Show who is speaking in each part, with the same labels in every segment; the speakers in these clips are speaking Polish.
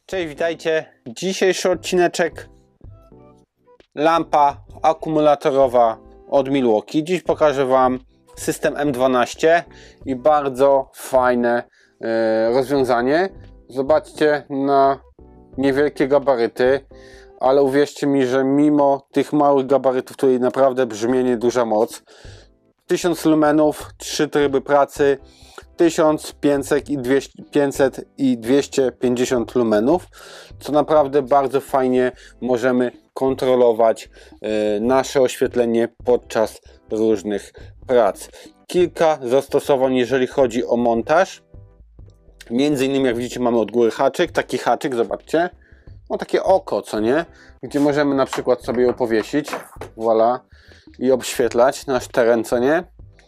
Speaker 1: Cześć, witajcie. Dzisiejszy odcineczek lampa akumulatorowa od Milwaukee. Dziś pokażę Wam system M12 i bardzo fajne rozwiązanie. Zobaczcie na niewielkie gabaryty, ale uwierzcie mi, że mimo tych małych gabarytów tutaj naprawdę brzmienie duża moc. 1000 lumenów, 3 tryby pracy, 1500 i 250 lumenów, co naprawdę bardzo fajnie możemy kontrolować nasze oświetlenie podczas różnych prac. Kilka zastosowań, jeżeli chodzi o montaż. Między innymi, jak widzicie, mamy od góry haczyk, taki haczyk, zobaczcie, no takie oko, co nie, gdzie możemy na przykład sobie ją powiesić, voilà, i obświetlać nasz teren, co nie.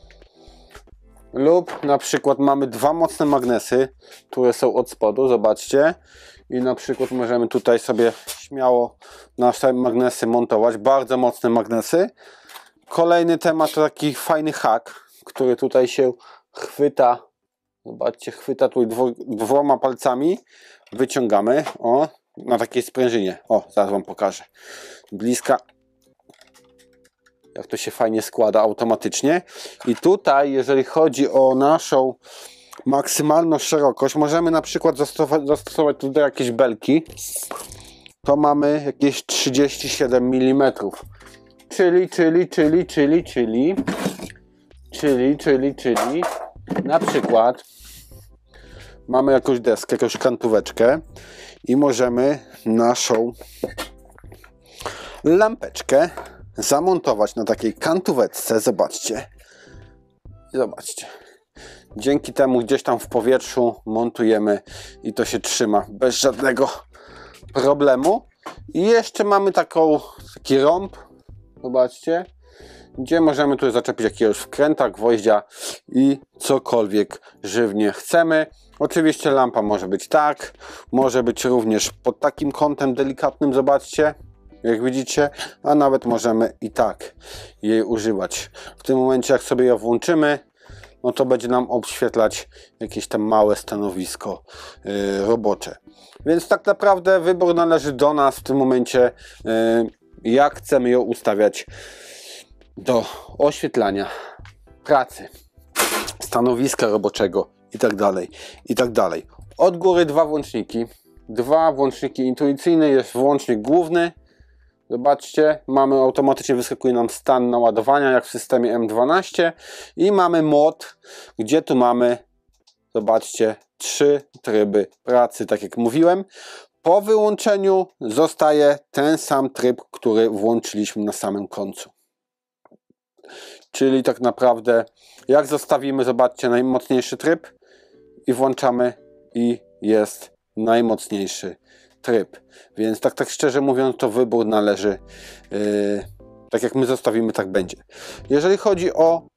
Speaker 1: Lub na przykład mamy dwa mocne magnesy, które są od spodu, zobaczcie, i na przykład możemy tutaj sobie śmiało nasze magnesy montować, bardzo mocne magnesy. Kolejny temat to taki fajny hak, który tutaj się chwyta, zobaczcie, chwyta tutaj dwoma palcami, wyciągamy, o, na takiej sprężynie, o, zaraz Wam pokażę, bliska. Jak to się fajnie składa automatycznie. I tutaj, jeżeli chodzi o naszą maksymalną szerokość, możemy na przykład zastosować tutaj jakieś belki. To mamy jakieś 37 mm. Czyli na przykład mamy jakąś deskę, jakąś kantóweczkę i możemy naszą lampeczkę zamontować na takiej kantóweczce, zobaczcie. Zobaczcie. Dzięki temu gdzieś tam w powietrzu montujemy i to się trzyma bez żadnego problemu. I jeszcze mamy taki rąb, zobaczcie, gdzie możemy tu zaczepić jakiegoś wkręta, gwoździa i cokolwiek żywnie chcemy. Oczywiście lampa może być tak, może być również pod takim kątem delikatnym, zobaczcie. Jak widzicie, a nawet możemy i tak jej używać. W tym momencie, jak sobie ją włączymy, no to będzie nam obświetlać jakieś tam małe stanowisko robocze. Więc tak naprawdę wybór należy do nas w tym momencie, jak chcemy ją ustawiać do oświetlania pracy, stanowiska roboczego itd. Od góry dwa włączniki intuicyjne, jest włącznik główny. Zobaczcie, automatycznie wyskakuje nam stan naładowania, jak w systemie M12, i mamy mod, gdzie tu mamy, zobaczcie, 3 tryby pracy, tak jak mówiłem. Po wyłączeniu zostaje ten sam tryb, który włączyliśmy na samym końcu. Czyli tak naprawdę, jak zostawimy, zobaczcie, najmocniejszy tryb i włączamy, i jest najmocniejszy tryb. Więc tak szczerze mówiąc, to wybór należy, tak jak my zostawimy, tak będzie. Jeżeli chodzi o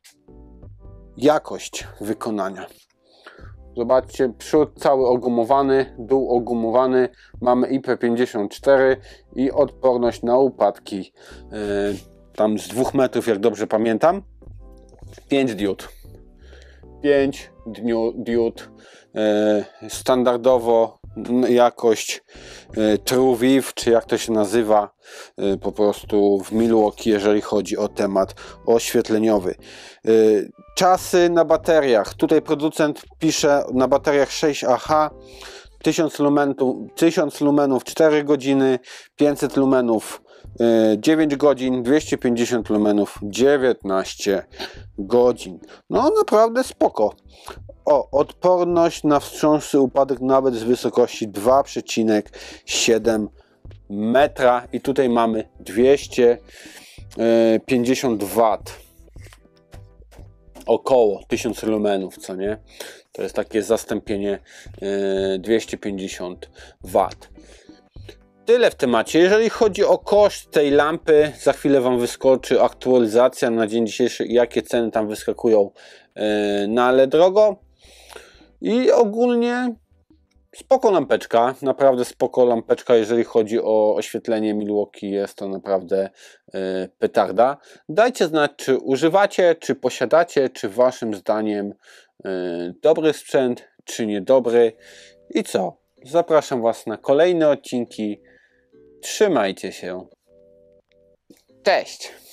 Speaker 1: jakość wykonania, zobaczcie, przód cały ogumowany, dół ogumowany, mamy IP54 i odporność na upadki tam z 2 metrów, jak dobrze pamiętam. 5 diod. 5 diod. Standardowo jakość TrueViv, czy jak to się nazywa po prostu w Milwaukee, jeżeli chodzi o temat oświetleniowy. Czasy na bateriach. Tutaj producent pisze na bateriach 6AH 1000 lumenów 4 godziny, 500 lumenów 9 godzin, 250 lumenów 19 godzin. No naprawdę spoko. Odporność na wstrząsy, upadek nawet z wysokości 2,7 metra i tutaj mamy 250 W. Około 1000 lumenów, co nie? To jest takie zastąpienie 250 W. Tyle w temacie. Jeżeli chodzi o koszt tej lampy, za chwilę Wam wyskoczy aktualizacja na dzień dzisiejszy, jakie ceny tam wyskakują, no ale drogo. I ogólnie spoko lampeczka, naprawdę spoko lampeczka, jeżeli chodzi o oświetlenie Milwaukee, jest to naprawdę petarda. Dajcie znać, czy używacie, czy posiadacie, czy waszym zdaniem dobry sprzęt, czy niedobry. I co? zapraszam Was na kolejne odcinki. Trzymajcie się. Cześć!